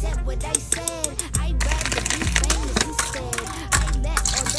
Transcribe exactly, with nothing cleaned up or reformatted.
said what I said. I'd rather be famous instead. I let all